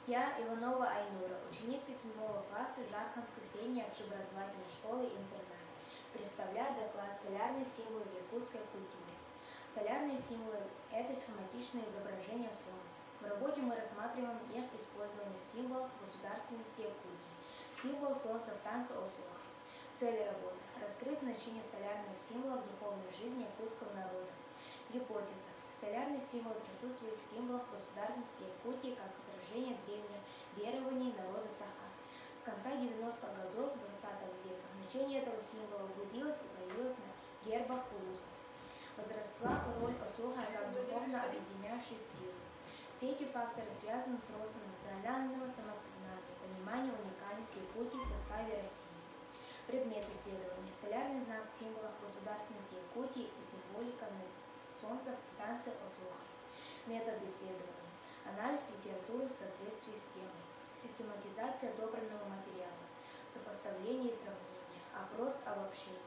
Я, Иванова Айнура, ученица 7 класса Жарханской средней общеобразовательной школы-интернат, представляю доклад «Солярные символы в якутской культуре». Солярные символы – это схематичное изображение Солнца. В работе мы рассматриваем их использование в символах государственности Якутии. Символ Солнца в танце Осоха. Цели работы – раскрыть значение солярных символов в духовной жизни якутского народа. Гипотеза. Солярный символ присутствует в символах государственности Якутии как отражение древних верований народа Саха. С конца 90-х годов XX века значение этого символа углубилось и появилось на гербах улусов. Возросла роль Осоха как духовно объединяющей силы. Все эти факторы связаны с ростом национального самосознания, понимания уникальности Якутии в составе России. Предмет исследования – солярный знак в символах государственности Якутии и символика Солнца в танце Осоха. Метод исследования – анализ литературы в соответствии с темой, систематизация отобранного материала, сопоставление и сравнение, опрос, обобщение.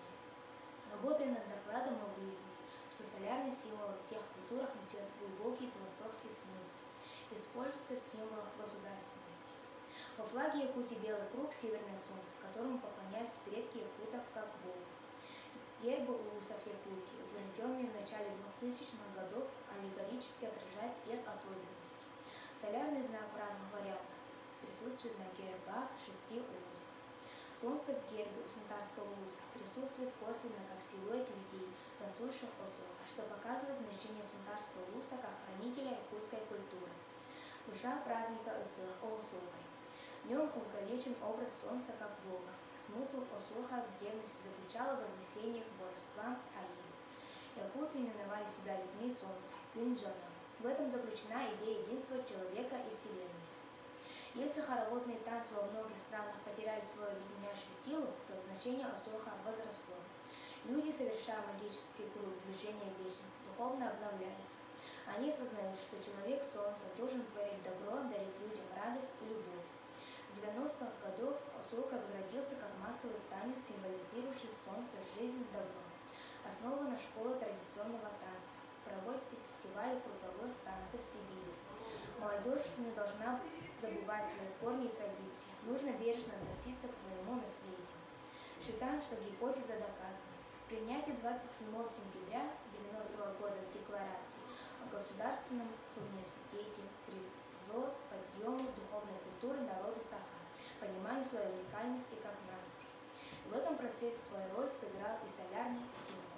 Работая над докладом, мы выяснили, что солярный символ во всех культурах несет глубокий философский смысл, используется в символах государственности. Во флаге Якутии белый круг – северное солнце, которому поклонялись предки якутов как богу. Гербы улусов Якутии, утвержденные в начале 2000-х годов, аллегорически отражают их особенности. Солярный знак в разных вариантах присутствует на гербах 6 улусов. Солнце в гербе у Сунтарского улуса присутствует косвенно как силуэт людей, танцующих Осоха, что показывает значение Сунтарского улуса как хранителя якутской культуры. Душа праздника Исых Осокой. В нем увековечен образ Солнца как Бога. Смысл Осоха в древности заключал в вознесении к божествам Аил. Якуты именовали себя людьми Солнца, Кюнджана. В этом заключена идея единства человека и Вселенной. Если хороводные танцы во многих странах потеряли свою объединяющую силу, то значение Осоха возросло. Люди, совершая магический круг движения в вечность, духовно обновляются. Они осознают, что человек Солнца должен творить добро, дарить людям радость и любовь. С 90-х годов Осока возродился как массовый танец, символизирующий Солнце, жизнь, добро. Основана школа традиционного танца. Проводятся фестивали круговых танцев в Сибири. Молодежь не должна забывать свои корни и традиции. Нужно бережно относиться к своему наследию. Считаем, что гипотеза доказана. В принятии 27 сентября 1990 года в Декларации о Государственном суверенитете привело к подъему духовной культуры народа Саха, пониманию своей уникальности как нации. В этом процессе свою роль сыграл и солярный символ.